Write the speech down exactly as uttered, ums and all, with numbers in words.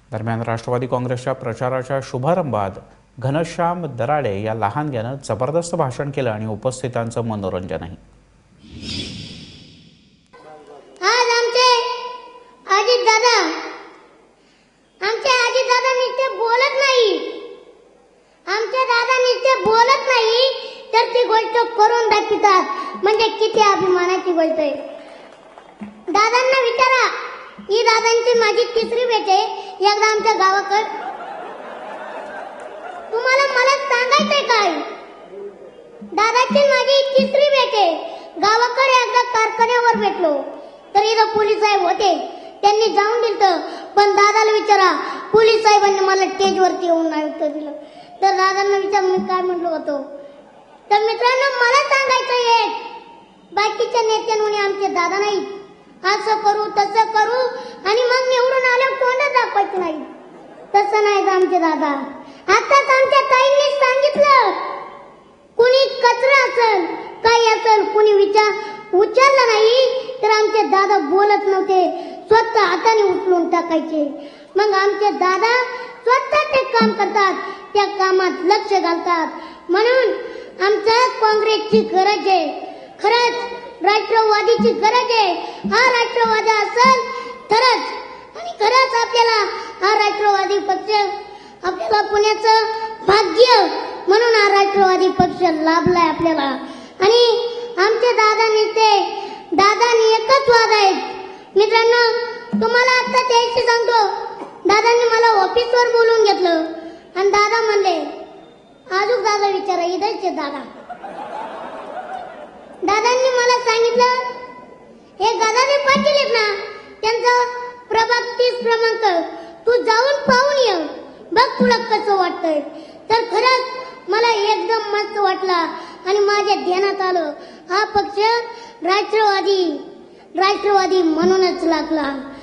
दरम्यान राष्ट्रवादी काँग्रेसच्या प्रचाराच्या शुभारंभात घनश्याम दराडे या लहानग्यानं जबरदस्त भाषण केलं आणि उपस्थितांचं मनोरंजनही. आज आमचे अजित दादा आमचे अजित दादा नुसते बोलत नाही, आमचे दादा नुसते बोलत नाही तर ती गोष्ट करून दाखवतात. म्हणजे किती अभिमानाची गोष्ट आहे. दादांना विचारा, ही दादांची माझी तिसरी भेट आहे. एकदा आमच्या गावाकडे तुम्हाला मला सांगायचंय काय, दादाची माझी तिसरी भेट आहे. गावाकडे एकदा कारखान्यावर भेटलो तर इथं पोलीस साहेब होते, त्यांनी जाऊन दिलं. पण दादाला विचारा, पोलीस साहेबांनी मला स्टेजवरती येऊन नाही उत्तर दिलं. तर दादांना विचार मी काय म्हटलो होतो. तर मित्रांनो, मला सांगायचं आहे, बाकीच्या नेत्यांनी आमचे दादा नाही, असं करू तसं करू आणि मग निवडून आल्यावर कोणच दाखवायचं नाही. तसं नाही आमचे दादा. आताच आमच्या ताईंनी सांगितलं, कुणी कचरा असेल काही असेल कुणी विचार उचलला नाही तर आमचे दादा बोलत नव्हते, स्वतः हाताने उचलून टाकायचे. मग आमचे दादा स्वतः ते काम करतात, त्या कामात लक्ष घालतात. म्हणून आमच्या काँग्रेसची गरज आहे, खरंच राष्ट्रवादीची गरज आहे. हा राष्ट्रवादी असेल तरच आणि खरंच आपल्याला हा राष्ट्रवादी पक्ष आपल्याला पुण्याचं भाग्य म्हणून हा राष्ट्रवादी पक्ष लाभलाय आपल्याला. आणि आमचे दादा नेते दादा एकच वाद आहेत. मित्रांनो, तुम्हाला आता त्याशी सांगतो, दादांनी मला ऑफिसवर बोलून घेतलं आणि दादा म्हणले, अजून दादा विचारा इथंच दादा. दादांनी मला सांगितलं, हे गदाधे पाटील आहेत ना, त्यांचा प्रभाग तीस क्रमांक तू जाऊन पाहून ये, बघ तुला कसं वाटतंय. तर खरंच मला एकदम मस्त वाटला आणि माझ्या ध्यानात आलं, हा पक्ष राष्ट्रवादी राष्ट्रवादी म्हणूनच लागला.